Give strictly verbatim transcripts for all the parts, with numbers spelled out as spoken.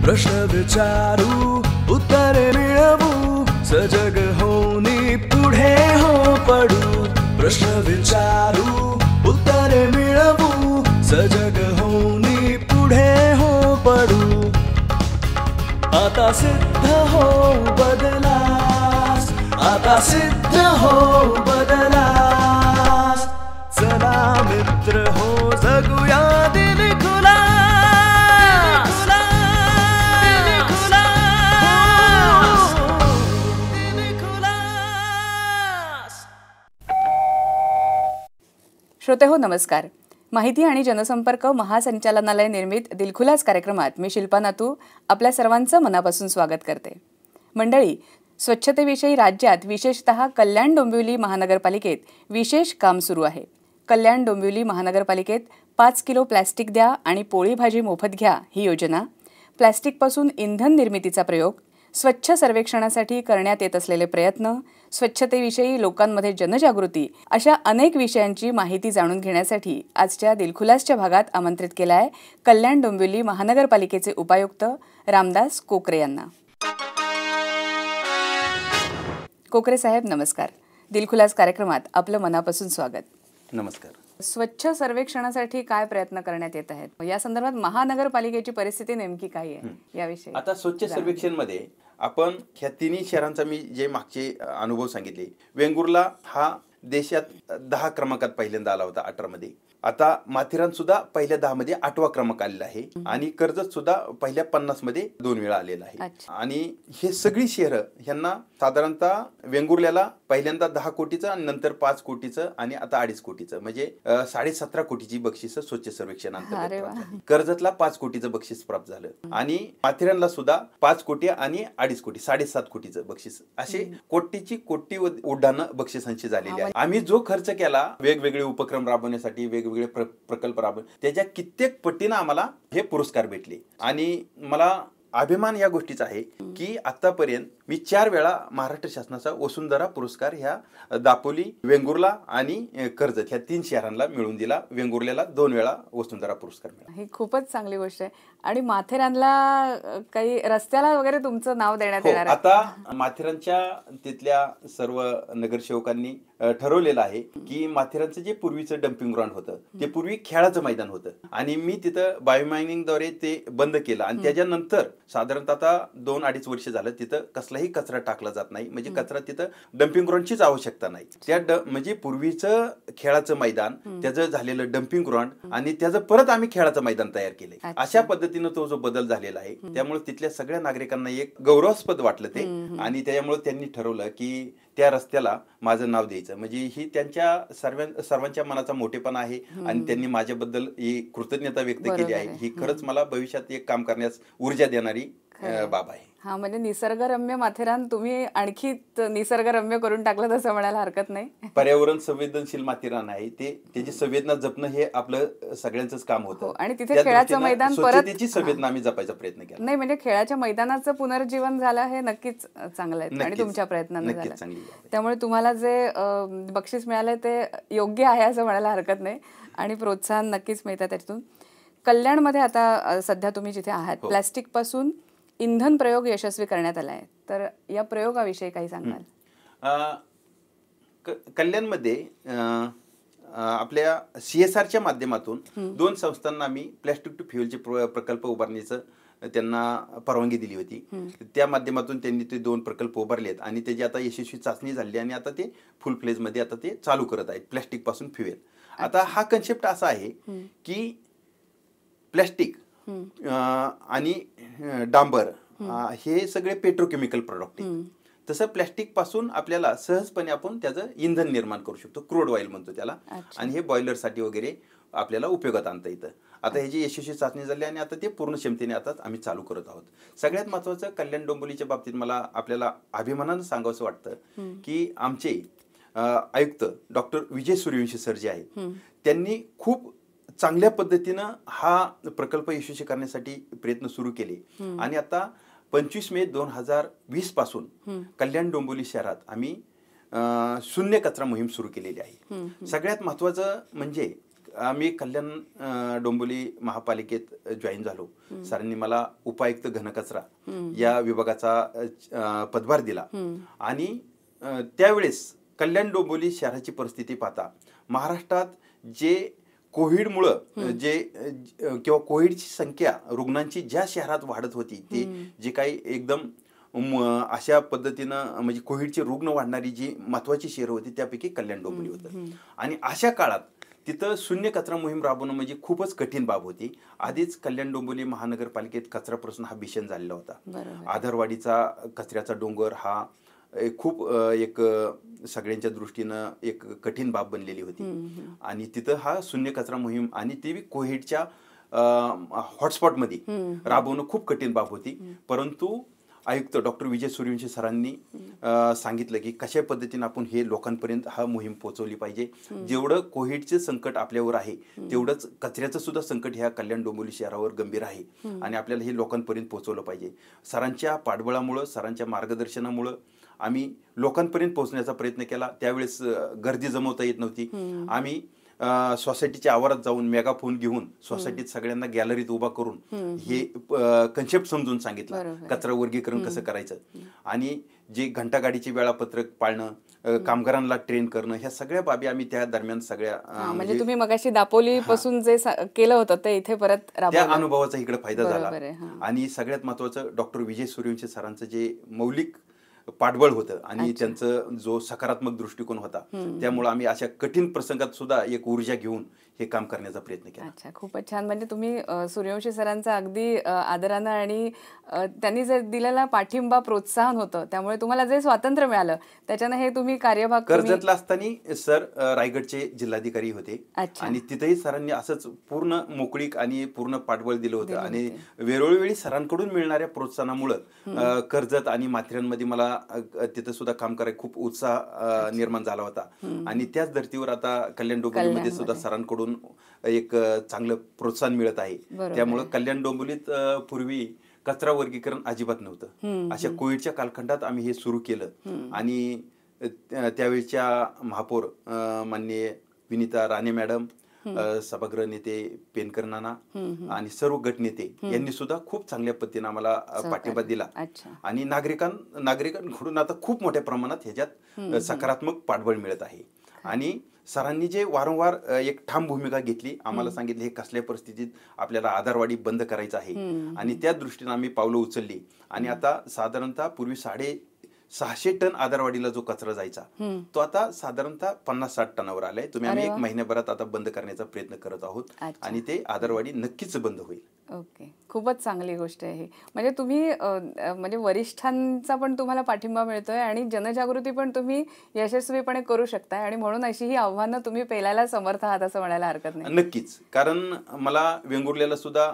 प्रश्न विचारू उत्तरे मिळवू सजग होऊनी पुढे हो पडू प्रश्न विचारू उत्तरे मिळवू सजग होऊनी पुढे हो पडू आता सिद्ध हो बदलास आता सिद्ध हो बदलास चला मित्र हो जगूया दिल खुला श्रोते हो नमस्कार. माहिती आणि जनसंपर्क महासंचालनालय निर्मित दिलखुलास कार्यक्रमात मी शिल्पा नातू आपल्या सर्वांचं मनापासून स्वागत करते. मंडळी, स्वच्छतेविषयी राज्यात विशेषतः कल्याण डोंबिवली महानगरपालिकेत विशेष काम सुरू आहे. कल्याण डोंबिवली महानगरपालिकेत पाच किलो प्लॅस्टिक द्या आणि पोळी भाजी मोफत घ्या ही योजना, प्लॅस्टिकपासून इंधन निर्मितीचा प्रयोग, स्वच्छ सर्वेक्षणासाठी करण्यात येत असलेले प्रयत्न, स्वच्छतेविषयी लोकांमध्ये जनजागृती अशा अनेक विषयांची माहिती जाणून घेण्यासाठी आजच्या दिलखुलासच्या भागात आमंत्रित केलं आहे कल्याण डोंबिवली महानगरपालिकेचे उपायुक्त रामदास कोकरे यांना. कोकरे साहेब नमस्कार. दिलखुलास कार्यक्रमात आपलं मनापासून स्वागत. नमस्कार. स्वच्छ सर्वेक्षणासाठी काय प्रयत्न करण्यात येत आहेत, या संदर्भात महानगरपालिकेची परिस्थिती नेमकी काय आहे याविषयी? आता स्वच्छ सर्वेक्षण मध्ये आपण ह्या तिन्ही शहरांचा मी जे मागचे अनुभव सांगितले, वेंगुर्ला हा देशात दहा क्रमांकात पहिल्यांदा आला होता अठरा मध्ये. आता माथेरान सुद्धा पहिल्या दहा मध्ये आठवा क्रमांक आलेला आहे आणि कर्जत सुद्धा पहिल्या पन्नास मध्ये दोन वेळा आलेला आहे. आणि हे सगळी शहरं ह्यांना साधारणतः वेंगुर्ल्याला पहिल्यांदा दहा कोटीचं आणि नंतर पाच कोटीचं आणि आता अडीच कोटीचं म्हणजे साडे सतरा कोटीची बक्षीस स्वच्छ सर्वेक्षण अंतर्गत. कर्जतला पाच कोटीचं बक्षीस प्राप्त झालं आणि माथेरानला सुद्धा पाच कोटी आणि अडीच कोटी साडेसात कोटीचं बक्षीस, असे कोटीची कोटी उड्डाणं बक्षिसांची झालेली आहे. आम्ही जो खर्च केला वेगवेगळे उपक्रम राबवण्यासाठी, वेगवेगळे प्रकल्प राबवून, त्याच्या कित्येक पटीनं आम्हाला हे पुरस्कार भेटले. आणि मला अभिमान या गोष्टीचा आहे की आतापर्यंत मी चार वेळा महाराष्ट्र शासनाचा वसुंधरा पुरस्कार ह्या दापोली, वेंगुर्ला आणि कर्जत ह्या तीन शहरांना मिळून दिला. वेंगुर्ल्याला दोन वेळा वसुंधरा पुरस्कार मिळाला. ही खूपच चांगली गोष्ट आहे. आणि माथेरानला काही रस्त्याला वगैरे तुमचं नाव देण्यात येणार आहे? आता माथेरानच्या तिथल्या सर्व नगरसेवकांनी ठरवलेलं आहे की माथेरानचं जे पूर्वीचं डम्पिंग ग्राउंड होतं ते पूर्वी खेळाचं मैदान होतं आणि मी तिथं बायोमायनिंगद्वारे ते बंद केलं आणि त्याच्यानंतर साधारणतः आता दोन अडीच वर्ष झालं तिथं कसलाही कचरा टाकला जात नाही. म्हणजे कचरा तिथं डम्पिंग ग्राउंडचीच आवश्यकता नाही. त्या म्हणजे पूर्वीचं खेळाचं मैदान, त्याचं झालेलं डम्पिंग ग्राउंड आणि त्याचं परत आम्ही खेळाचं मैदान तयार केलंय. अशा पद्धतीनं तो जो बदल झालेला आहे त्यामुळे तिथल्या सगळ्या नागरिकांना एक गौरवास्पद वाटलं ते आणि त्यामुळे त्यांनी ठरवलं की त्या रस्त्याला माझं नाव द्यायचं. म्हणजे ही त्यांच्या सर्व सर्वांच्या मनाचा मोठेपणा आहे आणि त्यांनी माझ्याबद्दल ही कृतज्ञता व्यक्त केली आहे. ही खरंच मला भविष्यात एक काम करण्यास ऊर्जा देणारी बाब आहे. हा, म्हणजे निसर्गरम्य माथेरान तुम्ही आणखी निसर्गरम्य करून टाकलं तसं म्हणायला हरकत नाही. पर्यावरण संवेदनशील माथेरान आहे ते, त्याची संवेदना जपणं हे आपलं सगळ्यांचंच काम होतं. आणि तिथे खेळाचं मैदान परत त्याची संवेदना आम्ही जपायचा प्रयत्न केला. नाही म्हणजे खेळाच्या मैदानाचं पुनर्जीवन झालं हे नक्कीच चांगलं आहे आणि तुमच्या प्रयत्नांनी झालं. त्यामुळे तुम्हाला जे बक्षीस मिळालंय ते योग्य आहे असं म्हणायला हरकत नाही आणि प्रोत्साहन नक्कीच मिळतं त्यातून. कल्याणमध्ये आता सध्या तुम्ही जिथे आहात, प्लॅस्टिक पासून इंधन प्रयोग यशस्वी करण्यात आला आहे, तर या प्रयोगाविषयी काही सांगाल? कल्याणमध्ये आपल्या सीएसआरच्या माध्यमातून दोन संस्थांना आम्ही प्लॅस्टिक टू फ्युएलचे प्रकल्प उभारण्याचं त्यांना परवानगी दिली होती. त्या माध्यमातून त्यांनी ते दोन प्रकल्प उभारलेत आणि त्याची आता यशस्वी चाचणी झाली आणि आता ते फुल फ्लेज मध्ये आता ते चालू करत आहेत, प्लॅस्टिक पासून फ्युएल. आता हा कन्सेप्ट असा आहे की प्लॅस्टिक आणि डांबर हे सगळे पेट्रोकेमिकल प्रोडक्ट आहेत. तसं प्लॅस्टिक पासून आपल्याला सहजपणे आपण त्याचं इंधन निर्माण करू शकतो, क्रूड ऑइल म्हणतो त्याला, आणि हे बॉयलर साठी वगैरे आपल्याला उपयोगात आणता येतं. आता ह्याची यशस्वी चाचणी झाली आणि आता ते पूर्ण क्षमतेने आता आम्ही चालू करत आहोत. सगळ्यात महत्वाचं कल्याण डोंबिवलीच्या बाबतीत मला आपल्याला अभिमानानं सांगावंसं वाटतं की आमचे आयुक्त डॉक्टर विजय सूर्यवंशी सर जे आहेत त्यांनी खूप चांगल्या पद्धतीनं हा प्रकल्प यशस्वी करण्यासाठी प्रयत्न सुरू केले आणि आता पंचवीस मे दोन हजार वीस पासून कल्याण डोंबिवली शहरात आम्ही शून्य कचरा मोहीम सुरू केलेली आहे. सगळ्यात महत्वाचं म्हणजे आम्ही कल्याण अं, डोंबिवली महापालिकेत जॉईन झालो. सरांनी मला उपायुक्त घनकचरा या विभागाचा अं, पदभार दिला आणि अं, त्यावेळेस कल्याण डोंबिवली शहराची परिस्थिती पाहता महाराष्ट्रात जे कोविडमुळं जे किंवा कोविडची संख्या रुग्णांची ज्या शहरात वाढत होती ती जे काही एकदम अशा पद्धतीनं म्हणजे कोविडचे रुग्ण वाढणारी जी महत्वाची शहरं होती त्यापैकी कल्याण डोंबिवली होतं. आणि अशा काळात तिथं शून्य कचरा मोहीम राबवणं म्हणजे खूपच कठीण बाब होती. आधीच कल्याण डोंबिवली महानगरपालिकेत कचरा प्रश्न हा भीषण झालेला होता. आधारवाडीचा कचऱ्याचा डोंगर हा खूप एक सगळ्यांच्या दृष्टीनं एक कठीण बाब बनलेली होती. आणि तिथं हा शून्य कचरा मोहीम आणि ती कोविडच्या हॉटस्पॉटमध्ये राबवणं खूप कठीण बाब होती. परंतु आयुक्त डॉक्टर विजय सूर्यवंशी सरांनी सांगितलं की कशा पद्धतीने आपण हे लोकांपर्यंत हा मोहीम पोहोचवली पाहिजे. जेवढं कोविडचे संकट आपल्यावर आहे तेवढंच कचऱ्याचं सुद्धा संकट ह्या कल्याण डोंबिवली शहरावर गंभीर आहे आणि आपल्याला हे लोकांपर्यंत पोहोचवलं पाहिजे. सरांच्या पाठबळामुळं सरांच्या मार्गदर्शनामुळं आम्ही लोकांपर्यंत पोहोचण्याचा प्रयत्न केला. त्यावेळेस गर्दी जमवता येत नव्हती. आम्ही सोसायटीच्या आवारात जाऊन मेगाफोन घेऊन सोसायटीत सगळ्यांना गॅलरीत उभा करून हे कन्सेप्ट समजून सांगितलं कचरा वर्गीकरण कसं करायचं आणि जे घंटागाडीचे वेळापत्रक पाळणं, कामगारांना ट्रेन करणं, ह्या सगळ्या बाबी आम्ही त्या दरम्यान सगळ्या म्हणजे तुम्ही मगाशी दापोली पासून जे केलं होतं ते इथे परत त्या अनुभवाचा इकडे फायदा झाला. आणि सगळ्यात महत्वाचं डॉक्टर विजय सूर्यवंशी सरांचं जे मौलिक पाठबळ होतं आणि त्यांचं जो सकारात्मक दृष्टिकोन होता त्यामुळे आम्ही अशा कठीण प्रसंगात सुद्धा एक ऊर्जा घेऊन हे काम करण्याचा प्रयत्न केला. अच्छा, खूपच छान. म्हणजे तुम्ही सूर्यवंशी सरांचा अगदी आदरानं आणि त्यांनी जे दिलेला पाठिंबा प्रोत्साहन होतं त्यामुळे तुम्हाला जे स्वातंत्र्य मिळालं त्याच्यानं हे तुम्ही कार्यभाग. कर्जतला असताना सर रायगडचे जिल्हाधिकारी होते आणि तिथेही सरांनी असंच पूर्ण मोकळीक आणि पूर्ण पाठबळ दिलं होतं आणि वेळोवेळी सरांकडून मिळणाऱ्या प्रोत्साहनामुळं कर्जत आणि माथेरानमध्ये मला तिथं सुद्धा काम करायला खूप उत्साह निर्माण झाला होता. आणि त्याच धर्तीवर आता कल्याण डोंबिवलीमध्ये सुद्धा सरांकडून एक चांगलं प्रोत्साहन मिळत आहे. त्यामुळे कल्याण डोंबिवलीत पूर्वी कचरा वर्गीकरण अजिबात नव्हतं. अशा कोविडच्या कालखंडात आम्ही हे सुरू केलं आणि त्यावेळच्या महापौर माननीय विनीता राणे मॅडम, सभागृह नेते पेनकर नाना आणि सर्व गटनेते यांनी सुद्धा खूप चांगल्या पद्धतीने आम्हाला पाठिंबा दिला आणि नागरिकां नागरिकांकडून आता खूप मोठ्या प्रमाणात ह्याच्यात सकारात्मक पाठबळ मिळत आहे. आणि सरांनी जे वारंवार एक ठाम भूमिका घेतली, आम्हाला सांगितले हे कसल्या परिस्थितीत आपल्याला आधारवाडी बंद करायचं आहे आणि त्या दृष्टीने आम्ही पावलं उचलली आणि आता साधारणतः पूर्वी साडे सहाशे टन आधारवाडीला जो कचरा जायचा तो आता साधारणतः पन्नास साठ टनावर आलाय. तुम्ही आम्ही एक महिन्याभरात आता बंद करण्याचा प्रयत्न करत आहोत आणि ते आधारवाडी नक्कीच बंद होईल. ओके, खूपच चांगली गोष्ट आहे. म्हणजे तुम्ही म्हणजे वरिष्ठांचा पण तुम्हाला पाठिंबा मिळतोय आणि जनजागृती पण तुम्ही यशस्वीपणे करू शकताय आणि म्हणून अशी ही आव्हानं तुम्ही पेलायला समर्थ आहात असं म्हणायला हरकत नाही. नक्कीच, कारण मला वेंगुर्ल्याला सुद्धा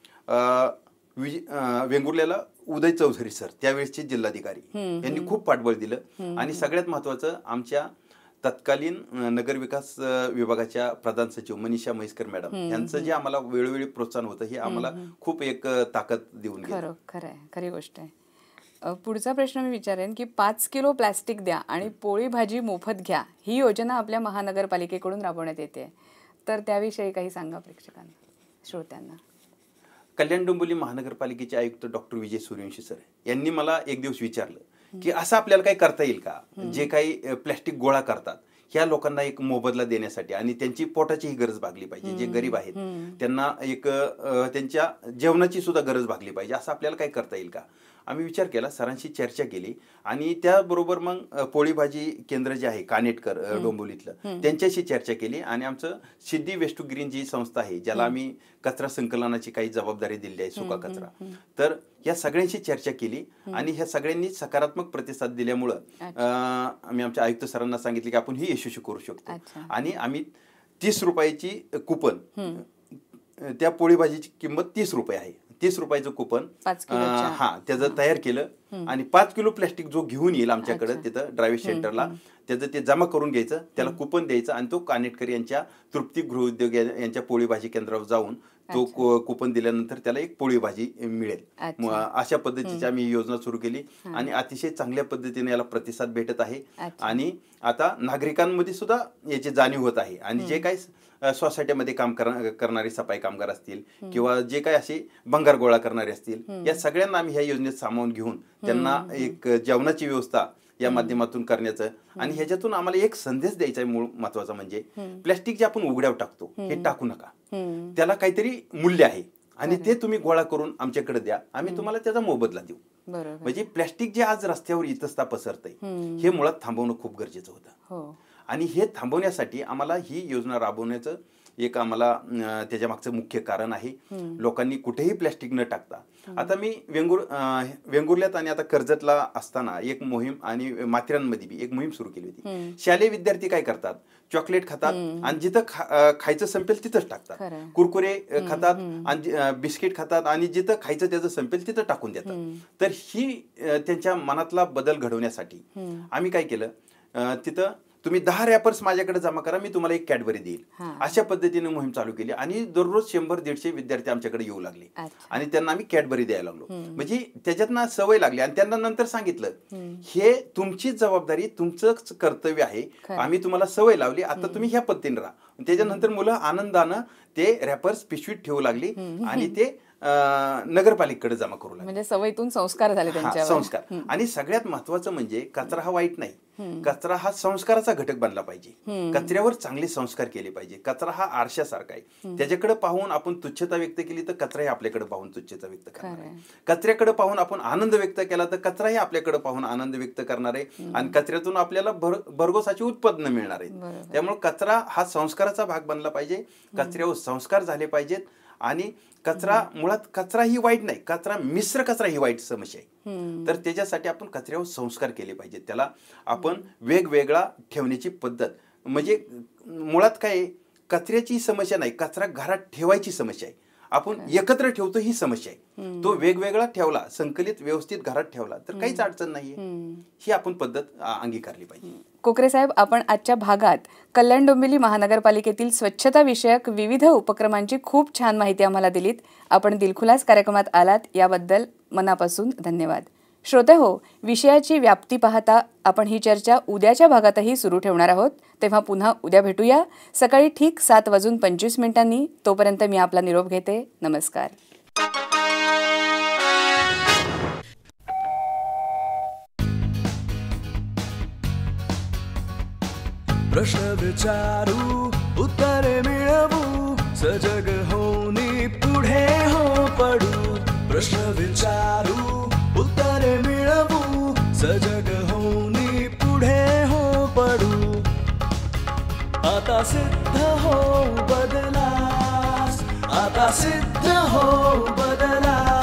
वेंगुर्ल्याला उदय चौधरी सर त्यावेळेसचे जिल्हाधिकारी यांनी खूप पाठबळ दिलं आणि सगळ्यात महत्वाचं आमच्या तत्कालीन नगर विकास विभागाच्या प्रधान सचिव मनीषा म्हैसकर मॅडम यांचं जे आम्हाला वेळोवेळी प्रोत्साहन होतं हे आम्हाला खूप एक ताकद देऊन गेलं. खरं खरं आहे, खरी गोष्ट आहे. पुढचा प्रश्न मी विचारेन की पाच किलो प्लॅस्टिक द्या आणि पोळी भाजी मोफत घ्या ही योजना आपल्या महानगरपालिकेकडून राबवण्यात येते, तर त्याविषयी काही सांगा प्रेक्षकांना, श्रोत्यांना. कल्याण डोंबिवली महानगरपालिकेचे आयुक्त डॉक्टर विजय सूर्यवंशी सर यांनी मला एक दिवस विचारलं की असं आपल्याला काही करता येईल का, जे काही प्लॅस्टिक गोळा करतात ह्या लोकांना एक मोबदला देण्यासाठी आणि त्यांची पोटाचीही गरज भागली पाहिजे, जे गरीब आहेत त्यांना एक त्यांच्या जेवणाची सुद्धा गरज भागली पाहिजे, असं आपल्याला काही करता येईल का. आम्ही विचार केला, सरांशी चर्चा केली आणि त्याबरोबर मग पोळी भाजी केंद्र जे आहे कानेटकर डोंबिवलीतलं त्यांच्याशी चर्चा केली आणि आमचं सिद्धी वेस्ट टू ग्रीन जी संस्था आहे ज्याला आम्ही कचरा संकलनाची काही जबाबदारी दिली आहे, सुका कचरा, तर या सगळ्यांशी चर्चा केली आणि ह्या सगळ्यांनी सकारात्मक प्रतिसाद दिल्यामुळं आम्ही आमच्या आयुक्त सरांना सांगितले की आपण ही यशस्वी करू शकतो. आणि आम्ही तीस रुपयाची कुपन, त्या पोळी भाजीची किंमत तीस रुपये आहे, तीस रुपयाचं कुपन हा त्याचं तयार केलं आणि पाच किलो प्लॅस्टिक जो घेऊन येईल आमच्याकडे तिथं ड्रायव्हिंग सेंटरला त्याचं ते जमा करून घ्यायचं, त्याला कुपन द्यायचं आणि तो कानेटकर यांच्या तृप्ती गृहउद्योग यांच्या पोळी भाजी केंद्रावर जाऊन तो कुपन दिल्यानंतर त्याला एक पोळी भाजी मिळेल. अशा पद्धतीची आम्ही योजना सुरू केली आणि अतिशय चांगल्या पद्धतीने याला प्रतिसाद भेटत आहे आणि आता नागरिकांमध्ये सुद्धा याची जाणीव होत आहे आणि जे काही सोसायटीमध्ये काम करणारे सफाई कामगार असतील किंवा जे काही असे भंगार गोळा करणारे असतील, या सगळ्यांना आम्ही ह्या योजनेत सामावून घेऊन त्यांना एक जेवणाची व्यवस्था या माध्यमातून करण्याचं आणि ह्याच्यातून आम्हाला एक संदेश द्यायचा आहे. मूळ महत्वाचा म्हणजे प्लॅस्टिक जे आपण उघड्यावर टाकतो हे टाकू नका, त्याला काहीतरी मूल्य आहे आणि ते तुम्ही गोळा करून आमच्याकडे द्या, आम्ही तुम्हाला त्याचा मोबदला देऊ. म्हणजे प्लॅस्टिक जे आज रस्त्यावर इतस्ता पसरतंय हे मुळात थांबवणं खूप गरजेचं होतं आणि हे थांबवण्यासाठी आम्हाला ही योजना राबवण्याचं एक आम्हाला त्याच्या मागचं मुख्य कारण आहे. लोकांनी कुठेही प्लॅस्टिक न टाकता, आता मी वेंगुर वेंगुर्ल्यात आणि आता कर्जतला असताना एक मोहीम आणि माथेरानमध्ये बी एक मोहीम सुरू केली होती. शालेय विद्यार्थी काय करतात, चॉकलेट खातात आणि जिथं खायचं संपेल तिथंच टाकतात, कुरकुरे खातात आणि बिस्किट खातात आणि जिथं खायचं त्याचं संपेल तिथं टाकून देतात. तर ही त्यांच्या मनातला बदल घडवण्यासाठी आम्ही काय केलं, तिथं तुम्ही दहा रॅपर्स माझ्याकडे जमा करा, मी तुम्हाला एक कॅडबरी देईल, अशा पद्धतीने मोहीम चालू केली आणि दररोज शंभर दीडशे विद्यार्थी आमच्याकडे येऊ लागले आणि त्यांना आम्ही कॅडबरी द्यायला लागलो. म्हणजे त्याच्यातनं सवय लागली आणि त्यांना नंतर सांगितलं हे तुमचीच जबाबदारी, तुमचंच कर्तव्य आहे, आम्ही तुम्हाला सवय लावली, आता तुम्ही ह्या पद्धतीने राहा. त्याच्यानंतर मुलं आनंदानं ते रॅपर्स पिशवीत ठेवू लागली आणि ते नगरपालिकेकडे जमा करू लागले. म्हणजे सवयीतून संस्कार झाले त्यांच्यावर. संस्कार. आणि सगळ्यात महत्वाचं म्हणजे कचरा हा वाईट नाही, कचरा हा संस्काराचा घटक बनला पाहिजे. कचऱ्यावर चांगले संस्कार केले पाहिजे. कचरा हा आरशासारखा आहे, त्याच्याकडे पाहून आपण तुच्छता व्यक्त केली तर कचराही आपल्याकडे पाहून तुच्छता व्यक्त करणार आहे. कचऱ्याकडे पाहून आपण आनंद व्यक्त केला तर कचराही आपल्याकडे पाहून आनंद व्यक्त करणार आहे आणि कचऱ्यातून आपल्याला भर भरघोसाची उत्पन्न मिळणार आहे. त्यामुळे कचरा हा संस्काराचा भाग बनला पाहिजे, कचऱ्यावर संस्कार झाले पाहिजेत. आणि कचरा मुळात कचरा ही वाईट नाही, कचरा मिश्र कचरा ही वाईट समस्या आहे. तर त्याच्यासाठी आपण कचऱ्यावर संस्कार केले पाहिजेत. त्याला आपण वेगवेगळा ठेवण्याची पद्धत, म्हणजे मुळात काय कचऱ्याची समस्या नाही, कचरा घरात ठेवायची समस्या आहे. आपण एकत्र ठेवतो ही समस्या आहे. तो वेगवेगळा ठेवला, संकलित व्यवस्थित घरात ठेवला तर काहीच अडचण नाहीये. ही आपण पद्धत अंगीकारली पाहिजे. कोकरे साहेब, आपण आजच्या भागात कल्याण डोंबिवली महानगरपालिकेतील स्वच्छता विषयक विविध उपक्रमांची खूप छान माहिती आम्हाला दिलीत. आपण दिलखुलास कार्यक्रमात आलात याबद्दल मनापासून धन्यवाद. श्रोते हो, विषयाची व्याप्ती पाहता आपण ही चर्चा उद्याच्या भागातही सुरू ठेवणार आहोत. तेव्हा पुन्हा उद्या भेटूया सकाळी ठीक सात वाजून पंचवीस मिनिटांनी. तोपर्यंत मी आपला निरोप घेते. नमस्कार. प्रश्न विचारू उत्तरे मिळवू, सजग होऊनी पुढे हो पडू. प्रश्न विचारू उत्तरे मिळवू, सजग होऊनी पुढे हो पडू. आता सिद्ध हो बदलास, आता सिद्ध हो बदलास.